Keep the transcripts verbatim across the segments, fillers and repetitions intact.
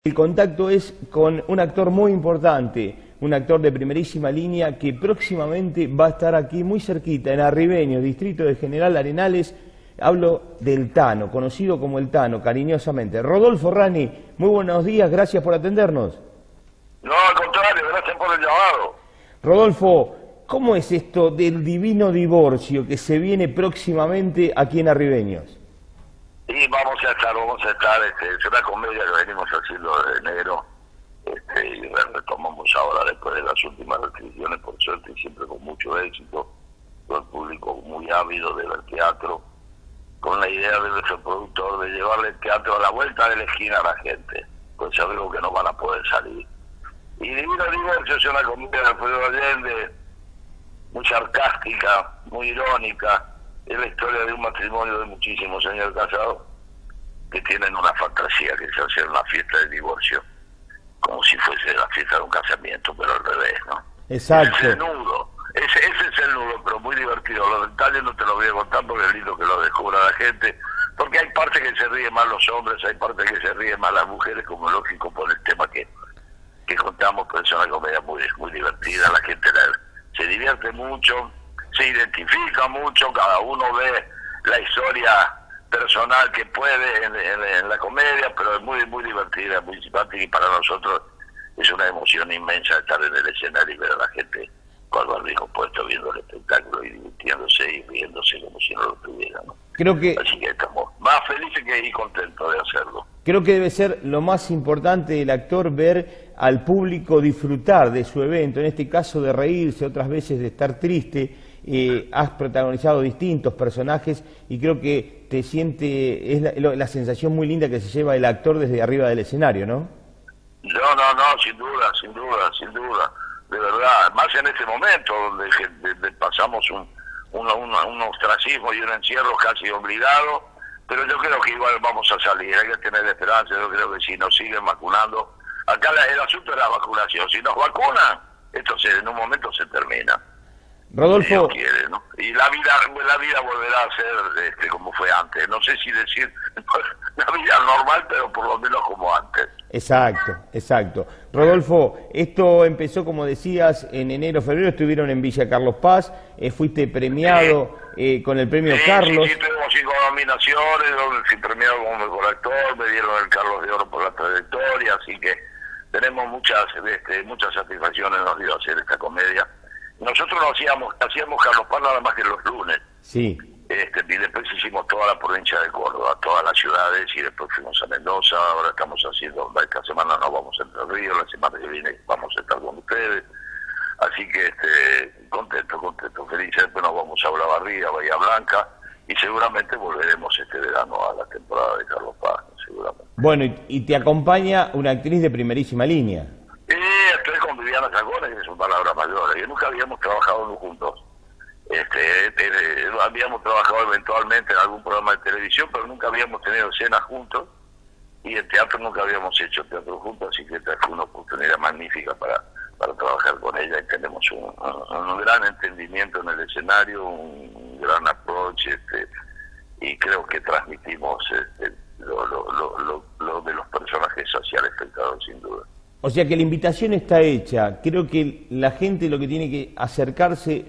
El contacto es con un actor muy importante, un actor de primerísima línea que próximamente va a estar aquí muy cerquita, en Arribeños, distrito de General Arenales. Hablo del Tano, conocido como el Tano, cariñosamente. Rodolfo Rani, muy buenos días, gracias por atendernos. No, al contrario, gracias por el llamado. Rodolfo, ¿cómo es esto del divino divorcio que se viene próximamente aquí en Arribeños? Y vamos a estar, vamos a estar, este, es una comedia que venimos haciendo desde enero, este, y retomamos ahora después de las últimas restricciones, por suerte, y siempre con mucho éxito, todo el público muy ávido de ver teatro, con la idea de nuestro productor de llevarle el teatro a la vuelta de la esquina a la gente, pues sabemos que no van a poder salir. Y Divino Divorcio es una comedia de Alfredo Allende, muy sarcástica, muy irónica. Es la historia de un matrimonio de muchísimos años casados que tienen una fantasía, que es hacer una fiesta de divorcio, como si fuese la fiesta de un casamiento, pero al revés, ¿no? Exacto. Ese es el nudo, ese, ese es el nudo, pero muy divertido. Los detalles no te los voy a contar porque es lindo que lo descubra la gente, porque hay parte que se ríen más los hombres, hay parte que se ríen más las mujeres, como lógico por el tema que, que contamos, pero es una comedia muy, muy divertida, la gente la, se divierte mucho, se identifica mucho, cada uno ve la historia personal que puede en, en, en la comedia, pero es muy muy divertida, muy simpática, y para nosotros es una emoción inmensa estar en el escenario y ver a la gente con el barbijo puesto viendo el espectáculo y divirtiéndose y riéndose como si no lo tuviera, ¿no? Creo que, Así que estamos más felices que y contentos de hacerlo. Creo que debe ser lo más importante del actor, ver al público disfrutar de su evento, en este caso de reírse, otras veces de estar triste. Eh, has protagonizado distintos personajes y creo que te siente, es la, la sensación muy linda que se lleva el actor desde arriba del escenario, ¿no? No, no, no, sin duda, sin duda, sin duda, de verdad, más en este momento donde de, de, pasamos un, un, un, un ostracismo y un encierro casi obligado, pero yo creo que igual vamos a salir, hay que tener esperanza. Yo creo que si nos siguen vacunando, acá la, el asunto es la vacunación, si nos vacunan, esto se, en un momento se termina. Rodolfo, quiere, ¿no? Y la vida la vida volverá a ser este, como fue antes. No sé si decir la vida normal, pero por lo menos como antes. Exacto, exacto. Rodolfo, esto empezó, como decías, en enero, febrero, estuvieron en Villa Carlos Paz, eh, fuiste premiado sí. eh, con el premio sí, Carlos. Sí, sí, tuvimos cinco nominaciones, fui premiado como mejor actor, me dieron el Carlos de Oro por la trayectoria, así que tenemos muchas, este, muchas satisfacciones, nos dio hacer esta comedia. Nosotros lo hacíamos, hacíamos Carlos Paz nada más que los lunes. Sí. Este, y después hicimos toda la provincia de Córdoba, todas las ciudades, y después fuimos a Mendoza. Ahora estamos haciendo, esta semana nos vamos a Entre Ríos, la semana que viene vamos a estar con ustedes. Así que este, contento, contento, feliz. Después nos vamos a Olavarría, Bahía Blanca, y seguramente volveremos este verano a la temporada de Carlos Paz, seguramente. Bueno, y, y te acompaña una actriz de primerísima línea. Estoy con Viviana Chacón, que son palabras mayores, que nunca habíamos trabajado juntos. Este, este, habíamos trabajado eventualmente en algún programa de televisión, pero nunca habíamos tenido escenas juntos, y en teatro nunca habíamos hecho teatro juntos, así que esta fue una oportunidad magnífica para, para trabajar con ella, y tenemos un, un, un gran entendimiento en el escenario, un, un gran approach, este, y creo que transmitimos este, lo, lo, lo, lo, lo de los personajes hacia el espectador, sin duda. O sea que la invitación está hecha. Creo que la gente lo que tiene que acercarse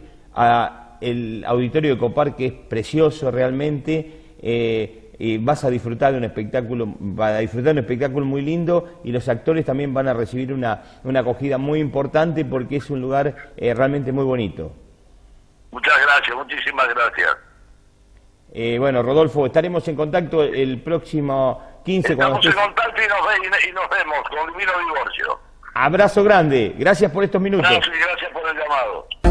a el auditorio de Copar, que es precioso realmente, eh, eh, vas a disfrutar de un espectáculo, va a disfrutar de un espectáculo muy lindo, y los actores también van a recibir una, una acogida muy importante, porque es un lugar eh, realmente muy bonito. Muchas gracias, muchísimas gracias. Eh, bueno, Rodolfo, estaremos en contacto el próximo quince. Estamos cuando estés... en contacto y nos, ve, y nos vemos con Divino Divorcio. Abrazo grande, gracias por estos minutos. Gracias, gracias por el llamado.